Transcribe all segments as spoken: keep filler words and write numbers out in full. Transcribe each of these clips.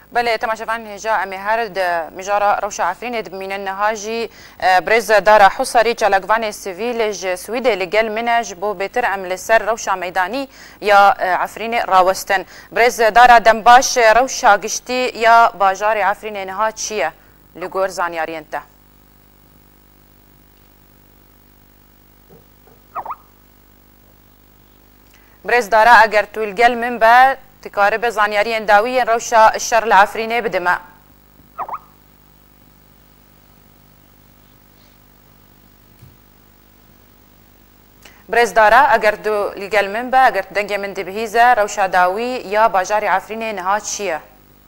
بله تماشاوان هجا امی هرد مجارا روشا عفرین دمین النهاجی برز دارا حصری جلگوان سیویل ج سوید لگل منج بو بهتر عمل سر روشا میدانی یا عفرین راوستن برز دارا دنباش روشا گشتی یا باجار عفرین نها چیه لگور زانیارین تا برز دارا اگر تو الگل من با تقارب زانياري انداوي روشا الشر العفريني بدماء برز دارا اگر دو لقال منبا اگر دنگي من دبهيزة روشا داوي يا باجاري عفريني نهات شيا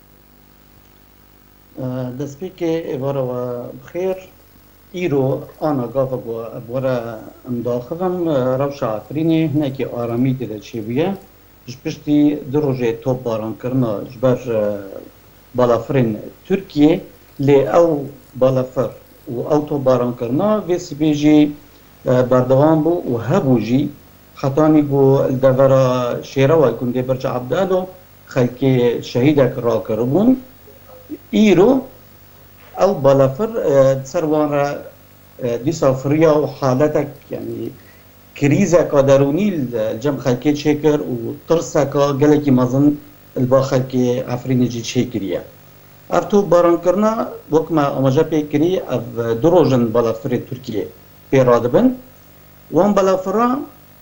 دسبيك إبارة بخير إيرو أنا قافق وأبورا مداخلم روشا عفريني هناكي آرامي تدا شيبية جبشتي دروجي توب باران كرنا جبر بالافرين تركيا لي او بالافر و او توب باران كرنا في بيجي بردوان بو و هبو جي خطاني بو الدورة شيروا يكون دي برجع عبدالو خلكي شهيدك راكربون ايرو او بالافر تسروان دي صافرية وحالتك يعني كريزة كادروني الجم خلكي شكر وطرسة كجلكي مظن البا خلكي عفرين جي شكرية أرتو باران كرنا وكما أمجا بيكري أف دروجن بالافر تركيا بيرادبن وان بالافرا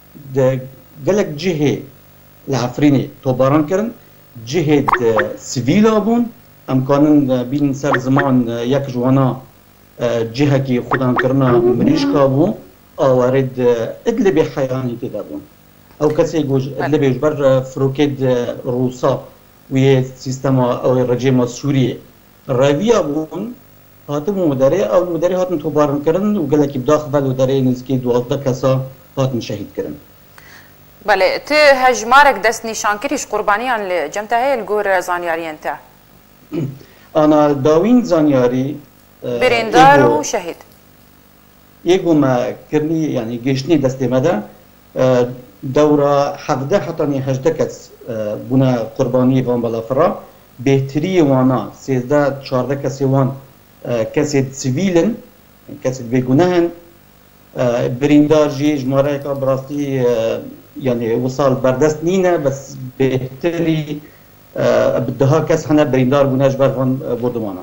جلك جهة العفريني تو باران كرن جهة سيفيلا بون أم كانن بين سر زمان يك جوانا جهة كي خدان كرنا مريشكا بون آورد ادلبي حياني تدابون او كسي يقول ادلبي يجبر فروكيد روسا ويا سيستما او الرجيم السوري راوية بون هاتم مدري او مدري هاتم توبارن كرن وقال لك بداخل ودري نزكي دوازده كسا هاتم شهيد كرن بله ت هجمارك دست نشان كريش قربانيان لجمتها هي الجور زانياري انت انا داوين زانياري بريندار وشهيد يجو ما كرني يعني جيشني دستي مدى دورة حفظة حتى هجدة كس بنا قرباني وان بالافرا بهتري وانا سيزدا شارده كسي وان كسي سيفيلن كسي بيجونهن بريندار جي جمارة كابراستي يعني وصل بردست نينا بس بهتري بدها كس حنا بريندار بناش برفان بردمانا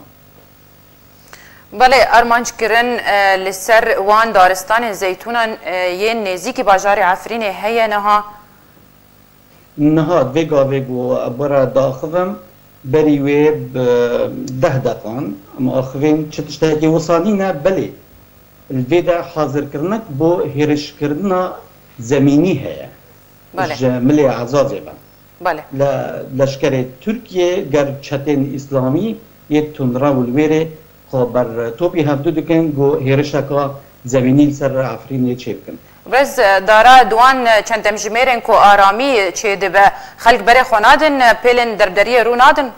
بله ارمانج کرن لسر وان دارستان زيتون ين نزيكي باجار عفرين هي نها نها فيغا فيغو برا داخلم بري ويب ده دقان اما اخوين تشتاكي وصانينا بلي الفيدا حاضر كرنك بو هيرش كرنا زميني هي بله ملي عزازي بان بله لا لشكر تركيا غير تشاتين اسلامي يتون راول ويري خبر توپی هفته دکن گو هیرشکا زمینی سر عفرینی چه بکن. بس دارا دوان چند تمجمرن کو آرامی چه دبه خلق بره خونادن پیلن دربدری رو نادن؟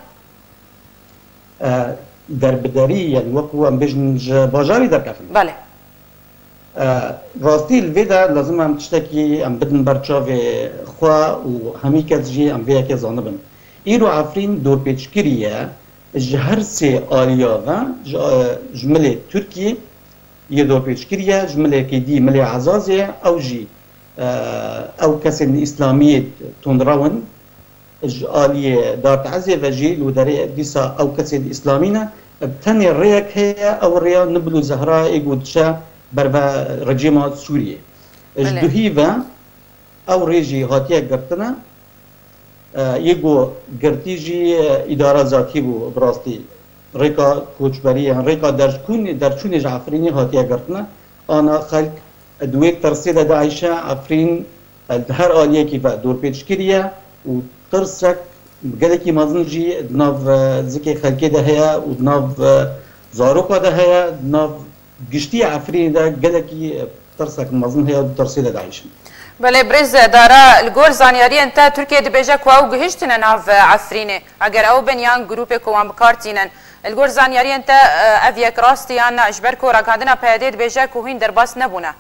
دربدری یعنی وقو ام بجنج باجاری در کفن. بله. راستی الویدا لازم هم تشتکی ام بدن برچاو خوا و همی کس جی ام ویا که زانبن. ایرو عفرین دور پیچکریه جهر سي آلياغا جملة تركيا يدور بيشكريا جملة كيدي ملي عزازية أو جي أو كسن إسلامية تنراون آلية دار تعزية فجيل وداري ديسا أو كسن إسلامينا بتاني الرياك هي أو الريا نبلو زهراء يقود شا بربا رجيمة سوريا جدوهيفا أو ريجي غاتيا قبتنا يجو قرتيجي إدارة ذاتي بو براستی ريكا كوچبري ريكا درشكون درشون عفريني هاتيا قرتنا أنا خلق دويت ترسيدة داعشة عفرين هر آلية كيف دور بيتشكريا وترسك قالكي مازنجي دناف زكي خلقي ده هيا ودناف زاروكا ده هيا دناف قشتي عفرين ده قالكي ترسك مازن هيا وترسيدة داعشة بله برز دارا الجور زانياري انت تركيا دبيجا كواو جهشتنا ناف عفرينه اگر او بنيان جروب كوام بكارتينن الجور زانياري انت افيك راستي انا اجبركو راكادنا بيديد بيجا كوهين درباس نبونا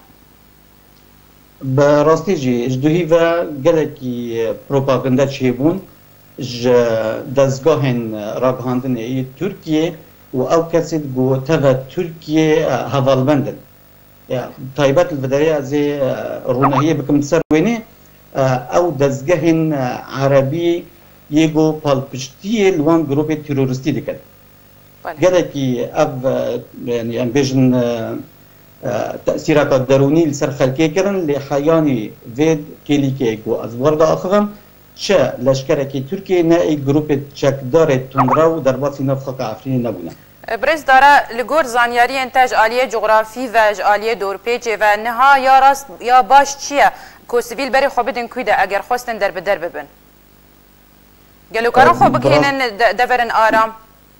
براستي جي اجدوهي و گلكي بروباغندا چيبون ج دزگاهن راگهاندن ای ترکیه و او کسی گو توا ترکیه هوالبندن یا تایبت الفدرية از رونهیه بکم سر وینه او دزگاهن عربی یگو پالپشتی لوان گروپ تروریستی دکن گله کی اب يعني ام بيجن تأثيرات دروني لسر خلقية كرن لحياني فيد كيلي كيكو از ورقة أخرم شا لشكركي تركيا نائي جروب تشكدار تندراو درباطي نفخك عفرين نبونا برز دارا لگور زانیاری انتاج آلیه جغرافی و آلیه دورپیچه و نها یا راست یا باش چیه که سیویل بری خواه بدن کویده اگر خواستن در بدر ببن گلو کارن خواه بکنن دورن آرام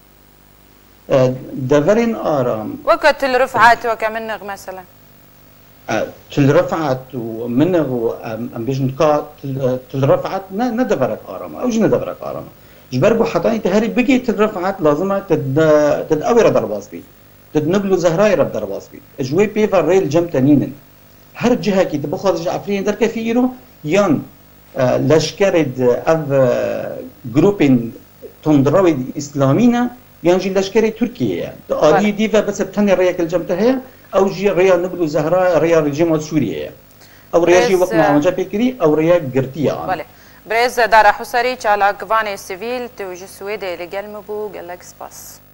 دورن آرام وقت الرفعات وكمنغ مثلا تلرفعت ومنغ ام بيجن كا تلرفعت نا ندبرك آرام او جن ندبرك آرام جبرجو حتى انت هاري بقي تلرفعت لازم تد تدأور درباس بي تدنبلو زهراي رب درباس بي اجوي بيفر ريل جم تنينن هر جهه كي تبخذ جعفرين در كفيرو يان لشكرد اف جروبين تندراوي اسلامينا يعني لشكري تركيا آلي ديفا بس بتني رياك الجمتها او جي ريا نبلو زهراء ريا رجيم سوريا او ريا جي وقت معامجة بكري او ريا قرتيا بله بريز دارا حسري چالاك واني سيفيل توجي سويدي لقلمبو قلق سباس